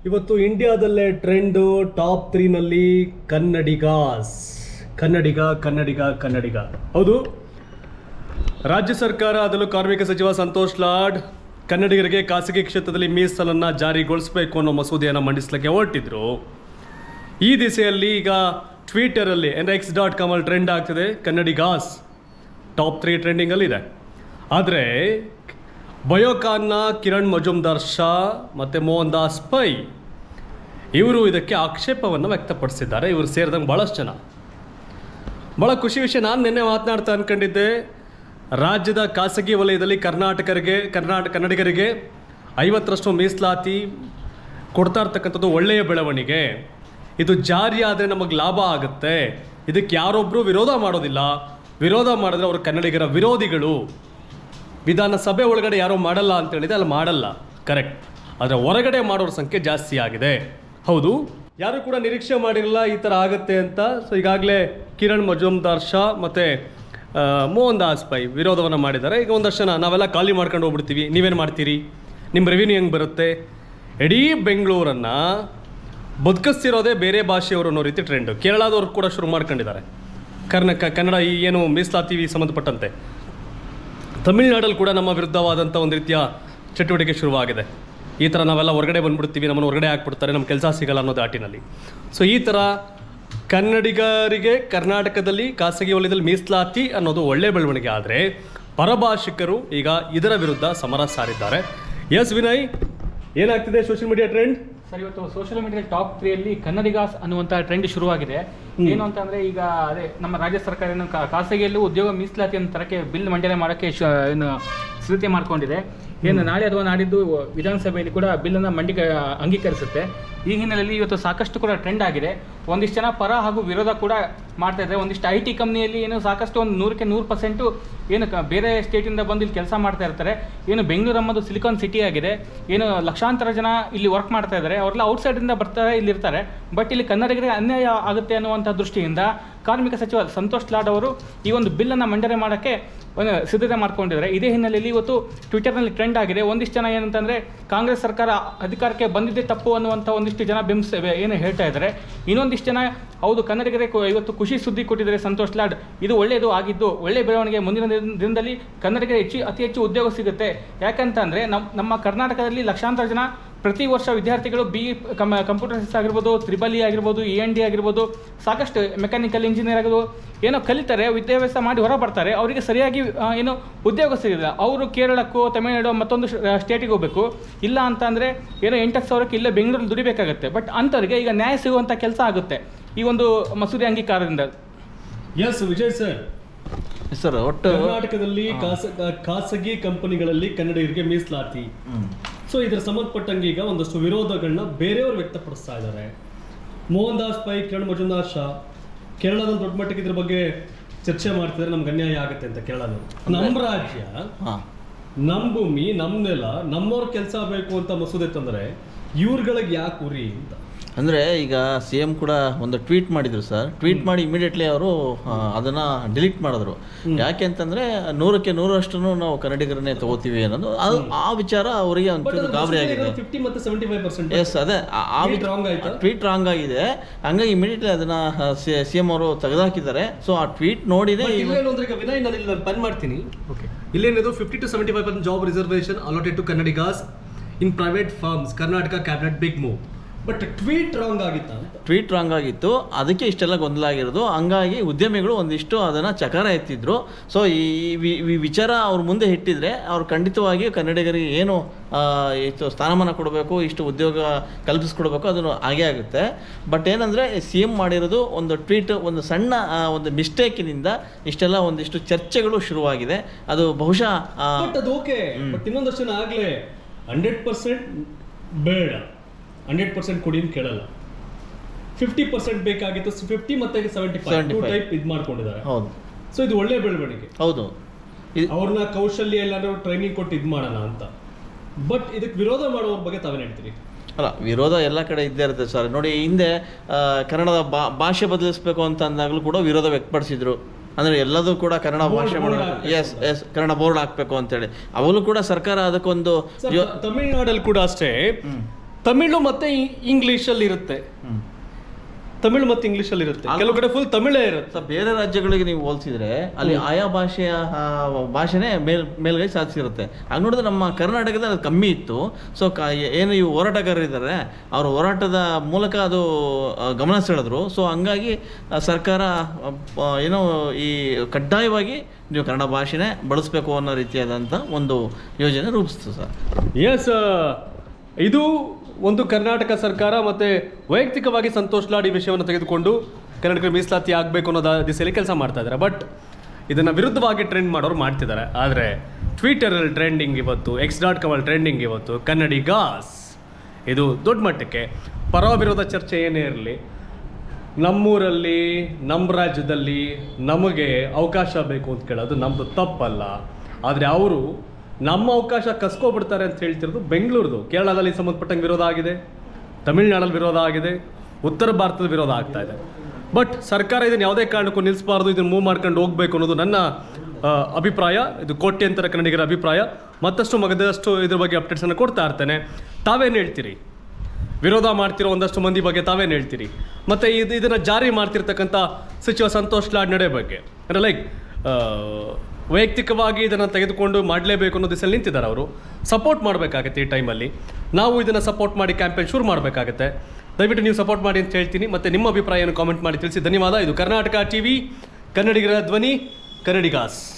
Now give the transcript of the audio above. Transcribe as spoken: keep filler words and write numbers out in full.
ಇವತ್ತು ಇಂಡಿಯಾದಲ್ಲೇ trend top ತ್ರೀನಲ್ಲಿ ಕನ್ನಡಿಗಾಸ್ ಕನ್ನಡಿಗ ಕನ್ನಡಿಗ ಕನ್ನಡಿಗ ಹೌದು. ರಾಜ್ಯ ಸರ್ಕಾರ ಅದರಲ್ಲೂ ಕಾರ್ಮಿಕ ಸಚಿವ ಸಂತೋಷ್ ಲಾಡ್ ಕನ್ನಡಿಗರಿಗೆ ಖಾಸಗಿ ಕ್ಷೇತ್ರದಲ್ಲಿ ಮೀಸಲನ್ನು ಜಾರಿಗೊಳಿಸಬೇಕು ಅನ್ನೋ ಮಸೂದೆಯನ್ನು ಮಂಡಿಸಲಿಕ್ಕೆ ಹೊರಟಿದ್ರು. ಈ ದಿಸೆಯಲ್ಲಿ ಈಗ ಟ್ವಿಟರಲ್ಲಿ ಎನ್ ಎಕ್ಸ್ ಡಾಟ್ ಕಾಮಲ್ಲಿ ಟ್ರೆಂಡ್ ಆಗ್ತಿದೆ. ಕನ್ನಡಿಗಾಸ್ ಟಾಪ್ ತ್ರೀ ಟ್ರೆಂಡಿಂಗಲ್ಲಿದೆ. ಆದರೆ ಬಯೋಕಾನ್ನ ಕಿರಣ್ ಮಜುಮ್ದಾರ್ ಶಾ ಮತ್ತು ಮೋಹನ್ ದಾಸ್ ಪೈ ಇವರು ಇದಕ್ಕೆ ಆಕ್ಷೇಪವನ್ನು ವ್ಯಕ್ತಪಡಿಸಿದ್ದಾರೆ. ಇವರು ಸೇರಿದಂಗೆ ಭಾಳಷ್ಟು ಜನ. ಭಾಳ ಖುಷಿ ವಿಷಯ. ನಾನು ನಿನ್ನೆ ಮಾತನಾಡ್ತಾ ಅಂದ್ಕೊಂಡಿದ್ದೆ, ರಾಜ್ಯದ ಖಾಸಗಿ ವಲಯದಲ್ಲಿ ಕರ್ನಾಟಕರಿಗೆ ಕರ್ನಾಟಕ ಕನ್ನಡಿಗರಿಗೆ ಐವತ್ತರಷ್ಟು ಮೀಸಲಾತಿ ಕೊಡ್ತಾ ಇರ್ತಕ್ಕಂಥದ್ದು ಒಳ್ಳೆಯ ಬೆಳವಣಿಗೆ. ಇದು ಜಾರಿ ಆದರೆ ನಮಗೆ ಲಾಭ ಆಗುತ್ತೆ. ಇದಕ್ಕೆ ಯಾರೊಬ್ಬರು ವಿರೋಧ ಮಾಡೋದಿಲ್ಲ. ವಿರೋಧ ಮಾಡಿದ್ರೆ ಅವರು ಕನ್ನಡಿಗರ ವಿರೋಧಿಗಳು. ವಿಧಾನಸಭೆ ಒಳಗಡೆ ಯಾರೋ ಮಾಡಲ್ಲ ಅಂತೇಳಿದೆ, ಅಲ್ಲಿ ಮಾಡಲ್ಲ, ಕರೆಕ್ಟ್. ಆದರೆ ಹೊರಗಡೆ ಮಾಡೋರ ಸಂಖ್ಯೆ ಜಾಸ್ತಿ ಆಗಿದೆ. ಹೌದು, ಯಾರು ಕೂಡ ನಿರೀಕ್ಷೆ ಮಾಡಿರಲ್ಲ ಈ ಥರ ಆಗುತ್ತೆ ಅಂತ. ಸೊ ಈಗಾಗಲೇ ಕಿರಣ್ ಮಜುಮ್ದಾರ್ ಶಾ ಮತ್ತು ಮೋಹನ್ ದಾಸ್ ಪೈ ವಿರೋಧವನ್ನು ಮಾಡಿದ್ದಾರೆ. ಈಗ ಒಂದಷ್ಟು ಜನ ನಾವೆಲ್ಲ ಖಾಲಿ ಮಾಡ್ಕೊಂಡು ಹೋಗ್ಬಿಡ್ತೀವಿ, ನೀವೇನು ಮಾಡ್ತೀರಿ, ನಿಮ್ಮ ರೆವಿನ್ಯೂ ಹೆಂಗೆ ಬರುತ್ತೆ, ಇಡೀ ಬೆಂಗಳೂರನ್ನು ಬದುಕಿಸ್ತಿರೋದೇ ಬೇರೆ ಭಾಷೆಯವರು ಅನ್ನೋ ರೀತಿ ಟ್ರೆಂಡು ಕೇರಳದವ್ರು ಕೂಡ ಶುರು ಮಾಡ್ಕೊಂಡಿದ್ದಾರೆ. ಕರ್ನಾಟಕ ಕನ್ನಡ ಈ ಏನು ಮೀಸಲಾತಿ ಸಂಬಂಧಪಟ್ಟಂತೆ ತಮಿಳುನಾಡಲ್ಲಿ ಕೂಡ ನಮ್ಮ ವಿರುದ್ಧವಾದಂಥ ಒಂದು ರೀತಿಯ ಚಟುವಟಿಕೆ ಶುರುವಾಗಿದೆ. ಈ ಥರ ನಾವೆಲ್ಲ ಹೊರಗಡೆ ಬಂದುಬಿಡ್ತೀವಿ, ನಮ್ಮನ್ನು ಹೊರಗಡೆ ಹಾಕ್ಬಿಡ್ತಾರೆ, ನಮ್ಮ ಕೆಲಸ ಸಿಗಲ್ಲ ಅನ್ನೋ ದಾಟಿನಲ್ಲಿ. ಸೊ ಈ ಥರ ಕನ್ನಡಿಗರಿಗೆ ಕರ್ನಾಟಕದಲ್ಲಿ ಖಾಸಗಿ ವಲಯದಲ್ಲಿ ಮೀಸಲಾತಿ ಅನ್ನೋದು ಒಳ್ಳೆಯ ಬೆಳವಣಿಗೆ. ಆದರೆ ಪರಭಾಷಿಕರು ಈಗ ಇದರ ವಿರುದ್ಧ ಸಮರ ಸಾರಿದ್ದಾರೆ. ಎಸ್ ವಿನಯ್, ಏನಾಗ್ತಿದೆ ಸೋಷಿಯಲ್ ಮೀಡಿಯಾ ಟ್ರೆಂಡ್? ಸರ್, ಇವತ್ತು ಸೋಷಿಯಲ್ ಮೀಡಿಯಾ ಟಾಪ್ ತ್ರೀಯಲ್ಲಿ ಕನ್ನಡಿಗಾಸ್ ಅನ್ನುವಂಥ ಟ್ರೆಂಡ್ ಶುರುವಾಗಿದೆ. ಏನು ಅಂತಂದರೆ, ಈಗ ಅದೇ ನಮ್ಮ ರಾಜ್ಯ ಸರ್ಕಾರ ಏನು ಖಾಸಗಿಯಲ್ಲೂ ಉದ್ಯೋಗ ಮೀಸಲಾತಿಯನ್ನು ತರಕ್ಕೆ ಬಿಲ್ ಮಂಡನೆ ಮಾಡೋಕ್ಕೆ ಏನು ಸಿದ್ಧತೆ ಮಾಡ್ಕೊಂಡಿದೆ. ಏನು ನಾಳೆ ಅಥವಾ ನಾಡಿದ್ದು ವಿಧಾನಸಭೆಯಲ್ಲಿ ಕೂಡ ಬಿಲ್ಲನ್ನು ಮಂಡಿ ಅಂಗೀಕರಿಸುತ್ತೆ. ಈ ಹಿನ್ನೆಲೆಯಲ್ಲಿ ಇವತ್ತು ಸಾಕಷ್ಟು ಕೂಡ ಟ್ರೆಂಡ್ ಆಗಿದೆ. ಒಂದಿಷ್ಟು ಜನ ಪರ ಹಾಗೂ ವಿರೋಧ ಕೂಡ ಮಾಡ್ತಾ ಇದ್ದಾರೆ. ಒಂದಿಷ್ಟು ಐ ಟಿ ಕಂಪ್ನಿಯಲ್ಲಿ ಏನು ಸಾಕಷ್ಟು ಒಂದು ನೂರಕ್ಕೆ ನೂರು ಪರ್ಸೆಂಟು ಏನು ಕ ಬೇರೆ ಸ್ಟೇಟಿಂದ ಬಂದು ಇಲ್ಲಿ ಕೆಲಸ ಮಾಡ್ತಾ ಇರ್ತಾರೆ. ಏನು ಬೆಂಗಳೂರು ಅನ್ನೋದು ಸಿಲಿಕಾನ್ ಸಿಟಿ ಆಗಿದೆ. ಏನು ಲಕ್ಷಾಂತರ ಜನ ಇಲ್ಲಿ ವರ್ಕ್ ಮಾಡ್ತಾ ಇದ್ದಾರೆ. ಅವರೆಲ್ಲ ಔಟ್ಸೈಡಿಂದ ಬರ್ತಾರೆ, ಇಲ್ಲಿ ಇರ್ತಾರೆ. ಬಟ್ ಇಲ್ಲಿ ಕನ್ನಡಿಗರಿಗೆ ಅನ್ಯಾಯ ಆಗುತ್ತೆ ಅನ್ನುವಂಥ ದೃಷ್ಟಿಯಿಂದ ಕಾರ್ಮಿಕ ಸಚಿವ ಸಂತೋಷ್ ಲಾಡ್ ಅವರು ಈ ಒಂದು ಬಿಲ್ಲನ್ನು ಮಂಡನೆ ಮಾಡೋಕ್ಕೆ ಒಂದು ಸಿದ್ಧತೆ ಮಾಡ್ಕೊಂಡಿದ್ದಾರೆ. ಇದೇ ಹಿನ್ನೆಲೆಯಲ್ಲಿ ಇವತ್ತು ಟ್ವಿಟರ್ನಲ್ಲಿ ಟ್ರೆಂಡ್ ಆಗಿದೆ. ಒಂದಿಷ್ಟು ಜನ ಏನಂತಂದರೆ, ಕಾಂಗ್ರೆಸ್ ಸರ್ಕಾರ ಅಧಿಕಾರಕ್ಕೆ ಬಂದಿದ್ದೇ ತಪ್ಪು ಅನ್ನುವಂಥ ಒಂದಿಷ್ಟು ಜನ ಬಿಂಬಿಸ್ ಏನು ಹೇಳ್ತಾ ಇದ್ದಾರೆ. ಇನ್ನೊಂದಿಷ್ಟು ಜನ ಹೌದು ಕನ್ನಡಿಗರೇ ಇವತ್ತು ಖುಷಿ ಸುದ್ದಿ ಕೊಟ್ಟಿದ್ದಾರೆ ಸಂತೋಷ್ ಲಾಡ್, ಇದು ಒಳ್ಳೆಯದು ಆಗಿದ್ದು ಒಳ್ಳೆಯ ಬೆಳವಣಿಗೆ. ಮುಂದಿನ ದಿನದಲ್ಲಿ ಕನ್ನಡಿಗರಿಗೆ ಹೆಚ್ಚು ಅತಿ ಹೆಚ್ಚು ಉದ್ಯೋಗ ಸಿಗುತ್ತೆ. ಯಾಕಂತಂದರೆ ನಮ್ಮ ನಮ್ಮ ಕರ್ನಾಟಕದಲ್ಲಿ ಲಕ್ಷಾಂತರ ಜನ ಪ್ರತಿ ವರ್ಷ ವಿದ್ಯಾರ್ಥಿಗಳು ಬಿ ಕಮ್ ಕಂಪ್ಯೂಟರ್ ಸೈನ್ಸ್ ಆಗಿರ್ಬೋದು, ತ್ರಿಬಲ್ ಇ ಆಗಿರ್ಬೋದು, ಇ ಎನ್ ಡಿ ಆಗಿರ್ಬೋದು, ಸಾಕಷ್ಟು ಮೆಕ್ಯಾನಿಕಲ್ ಇಂಜಿನಿಯರ್ ಆಗಿರ್ಬೋದು ಏನೋ ಕಲಿತಾರೆ, ವಿದ್ಯಾಭ್ಯಾಸ ಮಾಡಿ ಹೊರ ಬರ್ತಾರೆ. ಅವರಿಗೆ ಸರಿಯಾಗಿ ಏನು ಉದ್ಯೋಗ ಸಿಗೋದಿಲ್ಲ. ಅವರು ಕೇರಳಕ್ಕೋ ತಮಿಳುನಾಡು ಮತ್ತೊಂದು ಸ್ಟೇಟಿಗೆ ಹೋಗಬೇಕು. ಇಲ್ಲ ಅಂತ ಅಂದರೆ ಏನೋ ಎಂಟತ್ತು ಸಾವಿರಕ್ಕೆ ಇಲ್ಲೇ ಬೆಂಗಳೂರಲ್ಲಿ ದುಡಿಬೇಕಾಗುತ್ತೆ. ಬಟ್ ಅಂಥವ್ರಿಗೆ ಈಗ ನ್ಯಾಯ ಸಿಗುವಂಥ ಕೆಲಸ ಆಗುತ್ತೆ ಈ ಒಂದು ಮಸೂದೆ ಅಂಗೀಕಾರದಿಂದ. ಎಸ್ ವಿಜಯ್ ಸರ್, ಸರ್ ಒಟ್ಟು ಕರ್ನಾಟಕದಲ್ಲಿ ಖಾಸಗಿ ಕಂಪನಿಗಳಲ್ಲಿ ಕನ್ನಡಿಗರಿಗೆ ಮೀಸಲಾತಿ, ಸೊ ಇದರ ಸಂಬಂಧಪಟ್ಟಂಗೆ ಈಗ ಒಂದಷ್ಟು ವಿರೋಧಗಳನ್ನ ಬೇರೆಯವರು ವ್ಯಕ್ತಪಡಿಸ್ತಾ ಇದ್ದಾರೆ. ಮೋಹನ್ ದಾಸ್ ಪೈ, ಕಿರಣ್ ಮಜುಮ್ದಾರ್ ಶಾ ಕೇರಳದಲ್ಲಿ ದೊಡ್ಡ ಮಟ್ಟಿಗೆ ಇದ್ರ ಬಗ್ಗೆ ಚರ್ಚೆ ಮಾಡ್ತಿದ್ದಾರೆ, ನಮ್ಗೆ ಅನ್ಯಾಯ ಆಗುತ್ತೆ ಅಂತ. ಕೇರಳದಲ್ಲಿ ನಮ್ಮ ರಾಜ್ಯ, ನಮ್ಮ ಭೂಮಿ, ನಮ್ಮ ನೆಲ, ನಮ್ಮವ್ರ ಕೆಲಸ ಬೇಕು ಅಂತ ಮಸೂದೆ ತಂದರೆ ಇವ್ರುಗಳಿಗೆ ಯಾಕೆ ಉರಿ ಅಂತ. ಅಂದರೆ ಈಗ ಸಿ ಎಮ್ ಕೂಡ ಒಂದು ಟ್ವೀಟ್ ಮಾಡಿದರು ಸರ್. ಟ್ವೀಟ್ ಮಾಡಿ ಇಮಿಡಿಯೇಟ್ಲಿ ಅವರು ಅದನ್ನು ಡಿಲೀಟ್ ಮಾಡಿದ್ರು. ಯಾಕೆ ಅಂತಂದರೆ ನೂರಕ್ಕೆ ನೂರಷ್ಟು ನಾವು ಕನ್ನಡಿಗರನ್ನೇ ತಗೋತೀವಿ ಅನ್ನೋದು ಅದು ಆ ವಿಚಾರ ಅವರಿಗೆ ಒಂಚೂರು ಗಾಬರಿ ಆಗಿದೆ. ಎಸ್, ಅದೇ ಆ ಟ್ವೀಟ್ ರಾಂಗ್ ಆಗಿದೆ. ಹಂಗಾಗಿ ಇಮಿಡಿಯೇಟ್ಲಿ ಅದನ್ನು ಸಿ ಎಮ್ ಅವರು ತೆಗೆದುಹಾಕಿದ್ದಾರೆ. ಸೊ ಆ ಟ್ವೀಟ್ ನೋಡಿದೆ. ವಿನಯ್, ನಾನು ಇಲ್ಲಿ ಪನ್ ಮಾಡ್ತೀನಿ. ಇಲ್ಲೇನಿದು fifty to seventy five percent job reservation allotted to Kannadigas in private firms, Karnataka cabinet big move. But tweet wrong ಆಗಿತ್ತು ಟ್ವೀಟ್ ರಾಂಗ್ ಆಗಿತ್ತು ಅದಕ್ಕೆ ಇಷ್ಟೆಲ್ಲ ಗೊಂದಲ ಆಗಿರೋದು. ಹಂಗಾಗಿ ಉದ್ಯಮಿಗಳು ಒಂದಿಷ್ಟು ಅದನ್ನು ಚಕಾರ ಎತ್ತಿದ್ರು. ಸೊ ಈ ವಿಚಾರ ಅವ್ರ ಮುಂದೆ ಇಟ್ಟಿದ್ರೆ ಅವ್ರು ಖಂಡಿತವಾಗಿ ಕನ್ನಡಿಗರಿಗೆ ಏನು ಇಷ್ಟು ಸ್ಥಾನಮಾನ ಕೊಡಬೇಕು, ಇಷ್ಟು ಉದ್ಯೋಗ ಕಲ್ಪಿಸ್ಕೊಡ್ಬೇಕು, ಅದನ್ನು ಹಾಗೇ ಆಗುತ್ತೆ. ಬಟ್ ಏನಂದರೆ ಸಿ ಎಮ್ ಮಾಡಿರೋದು ಒಂದು ಟ್ವೀಟ್, ಒಂದು ಸಣ್ಣ ಒಂದು ಮಿಸ್ಟೇಕಿನಿಂದ ಇಷ್ಟೆಲ್ಲ ಒಂದಿಷ್ಟು ಚರ್ಚೆಗಳು ಶುರುವಾಗಿದೆ. ಅದು ಬಹುಶಃ ಅದು ಓಕೆ. ಬಟ್ ಇನ್ನೊಂದಷ್ಟು ಜನ ಆಗಲೇ ಹಂಡ್ರೆಡ್ ಪರ್ಸೆಂಟ್ ಬೇಡ, ಹಂಡ್ರೆಡ್ ಪರ್ಸೆಂಟ್ ಕೊಡಿ ಅಂತ ಕೇಳಲ್ಲ. ಫಿಫ್ಟಿ ಪರ್ಸೆಂಟ್ ಬೇಕಾಗಿತ್ತು, ಫಿಫ್ಟಿ ಮತ್ತೆ ಸೆವೆಂಟಿ ಫೈವ್ ಟೂ ಟೈಪ್ ಇದು ಮಾಡ್ಕೊಂಡಿದ್ದಾರೆ. ಹೌದು. ಸೊ ಇದು ಒಳ್ಳೆ ಬೆಳವಣಿಗೆ. ಹೌದು, ಅವ್ರನ್ನ ಕೌಶಲ್ಯ ಎಲ್ಲಾದ್ರೂ ಟ್ರೈನಿಂಗ್ ಕೊಟ್ಟು ಇದು ಮಾಡೋಣ ಅಂತ. ಬಟ್ ಇದಕ್ಕೆ ವಿರೋಧ ಮಾಡೋರ ಬಗ್ಗೆ ತಾವೇನು ಹೇಳ್ತೀರಿ? ಅಲ್ಲ, ವಿರೋಧ ಎಲ್ಲ ಕಡೆ ಇದ್ದೇ ಇರುತ್ತೆ ಸರ್. ನೋಡಿ, ಹಿಂದೆ ಕನ್ನಡದ ಭಾಷೆ ಬದಲಿಸಬೇಕು ಅಂತ ಅಂದಾಗಲೂ ಕೂಡ ವಿರೋಧ ವ್ಯಕ್ತಪಡಿಸಿದ್ರು. ಅಂದರೆ ಎಲ್ಲದೂ ಕೂಡ ಕನ್ನಡ ಭಾಷೆ ಮಾಡಬೇಕು, ಎಸ್ ಎಸ್ ಕನ್ನಡ ಬೋರ್ಡ್ ಹಾಕಬೇಕು ಅಂತೇಳಿ. ಅವಳು ಕೂಡ ಸರ್ಕಾರ ಅದಕ್ಕೊಂದು ತಮಿಳುನಾಡಲ್ಲಿ ಕೂಡ ಅಷ್ಟೇ ತಮಿಳು ಮತ್ತೆ ಇಂಗ್ಲಿಷಲ್ಲಿ ಇರುತ್ತೆ, ತಮಿಳು ಮತ್ತು ಇಂಗ್ಲಿಷಲ್ಲಿ ಇರುತ್ತೆ, ಕೆಲವು ಕಡೆ ಫುಲ್ ತಮಿಳೇ ಇರುತ್ತೆ. ಬೇರೆ ರಾಜ್ಯಗಳಿಗೆ ನೀವು ಹೋಲಿಸಿದ್ರೆ ಅಲ್ಲಿ ಆಯಾ ಭಾಷೆಯ ಆ, ಭಾಷೆನೇ ಮೇಲ್ ಮೇಲ್ಗೈ ಸಾಧಿಸಿರುತ್ತೆ. ಆಗ ನೋಡಿದ್ರೆ ನಮ್ಮ ಕರ್ನಾಟಕದಲ್ಲಿ ಅದು ಕಮ್ಮಿ ಇತ್ತು. ಸೊ ಕ ಏನು ಈ ಹೋರಾಟಗಾರರಿದ್ದಾರೆ ಅವ್ರ ಹೋರಾಟದ ಮೂಲಕ ಅದು ಆ, ಗಮನ ಸೆಳೆದ್ರು. ಸೊ ಹಂಗಾಗಿ ಆ, ಸರ್ಕಾರ ಆ, ಏನೋ ಈ ಕಡ್ಡಾಯವಾಗಿ ನೀವು ಕನ್ನಡ ಭಾಷೆನೇ ಬಳಸಬೇಕು ಅನ್ನೋ ರೀತಿಯಾದಂಥ ಒಂದು ಯೋಜನೆ ರೂಪಿಸ್ತು ಸರ್. ಎಸ್, ಇದು ಒಂದು ಕರ್ನಾಟಕ ಸರ್ಕಾರ ಮತ್ತು ವೈಯಕ್ತಿಕವಾಗಿ ಸಂತೋಷ್ ಲಾಡ್ ಈ ವಿಷಯವನ್ನು ತೆಗೆದುಕೊಂಡು ಕನ್ನಡಿಗರ ಮೀಸಲಾತಿ ಆಗಬೇಕು ಅನ್ನೋ ದಿಸೆಯಲ್ಲಿ ಕೆಲಸ ಮಾಡ್ತಾ ಇದ್ದಾರೆ. ಬಟ್ ಇದನ್ನು ವಿರುದ್ಧವಾಗಿ ಟ್ರೆಂಡ್ ಮಾಡೋರು ಮಾಡ್ತಿದ್ದಾರೆ. ಆದರೆ ಟ್ವಿಟರಲ್ಲಿ ಟ್ರೆಂಡಿಂಗ್ ಇವತ್ತು, ಎಕ್ಸ್ ಡಾಟ್ ಕಾಮಲ್ಲಿ ಟ್ರೆಂಡಿಂಗ್ ಇವತ್ತು ಕನ್ನಡಿಗಾಸ್. ಇದು ದೊಡ್ಡ ಮಟ್ಟಕ್ಕೆ ಪರ ವಿರೋಧ ಚರ್ಚೆ ಏನೇ ಇರಲಿ, ನಮ್ಮೂರಲ್ಲಿ ನಮ್ಮ ರಾಜ್ಯದಲ್ಲಿ ನಮಗೆ ಅವಕಾಶ ಬೇಕು ಅಂತ ಕೇಳೋದು ನಮ್ಮದು ತಪ್ಪಲ್ಲ. ಆದರೆ ಅವರು ನಮ್ಮ ಅವಕಾಶ ಕಸ್ಕೊಬಿಡ್ತಾರೆ ಅಂತ ಹೇಳ್ತಿರೋದು ಬೆಂಗಳೂರದು. ಕೇರಳದಲ್ಲಿ ಸಂಬಂಧಪಟ್ಟಂಗೆ ವಿರೋಧ ಆಗಿದೆ, ತಮಿಳ್ನಾಡಲ್ಲಿ ವಿರೋಧ ಆಗಿದೆ, ಉತ್ತರ ಭಾರತದ ವಿರೋಧ ಆಗ್ತಾ ಇದೆ. ಬಟ್ ಸರ್ಕಾರ ಇದನ್ನು ಯಾವುದೇ ಕಾರಣಕ್ಕೂ ನಿಲ್ಲಿಸಬಾರ್ದು, ಇದನ್ನು ಮೂವ್ ಮಾಡ್ಕೊಂಡು ಹೋಗಬೇಕು ಅನ್ನೋದು ನನ್ನ ಆ, ಅಭಿಪ್ರಾಯ. ಇದು ಕೋಟ್ಯಂತರ ಕನ್ನಡಿಗರ ಅಭಿಪ್ರಾಯ. ಮತ್ತಷ್ಟು ಮಗದಷ್ಟು ಇದ್ರ ಬಗ್ಗೆ ಅಪ್ಡೇಟ್ಸನ್ನು ಕೊಡ್ತಾ ಇರ್ತೇನೆ. ತಾವೇನು ಹೇಳ್ತೀರಿ? ವಿರೋಧ ಮಾಡ್ತಿರೋ ಒಂದಷ್ಟು ಮಂದಿ ಬಗ್ಗೆ ತಾವೇನು ಹೇಳ್ತೀರಿ? ಮತ್ತು ಇದು ಇದನ್ನು ಜಾರಿ ಮಾಡ್ತಿರ್ತಕ್ಕಂಥ ಸಚಿವ ಸಂತೋಷ್ ಲಾಡ್ ನಡೆ ಬಗ್ಗೆ ಅಂದರೆ ಲೈಕ್ ವೈಯಕ್ತಿಕವಾಗಿ ಇದನ್ನು ತೆಗೆದುಕೊಂಡು ಮಾಡಲೇಬೇಕು ಅನ್ನೋ ದಿಸೆಯಲ್ಲಿ ನಿಂತಿದ್ದಾರೆ. ಅವರು ಸಪೋರ್ಟ್ ಮಾಡಬೇಕಾಗತ್ತೆ. ಈ ಟೈಮಲ್ಲಿ ನಾವು ಇದನ್ನು ಸಪೋರ್ಟ್ ಮಾಡಿ ಕ್ಯಾಂಪೇನ್ ಶುರು ಮಾಡಬೇಕಾಗತ್ತೆ. ದಯವಿಟ್ಟು ನೀವು ಸಪೋರ್ಟ್ ಮಾಡಿ ಅಂತ ಹೇಳ್ತೀನಿ. ಮತ್ತು ನಿಮ್ಮ ಅಭಿಪ್ರಾಯವನ್ನು ಕಾಮೆಂಟ್ ಮಾಡಿ ತಿಳಿಸಿ. ಧನ್ಯವಾದ. ಇದು ಕರ್ನಾಟಕ ಟಿವಿ, ಕನ್ನಡಿಗರ ಧ್ವನಿ, ಕನ್ನಡಿಗಾಸ್.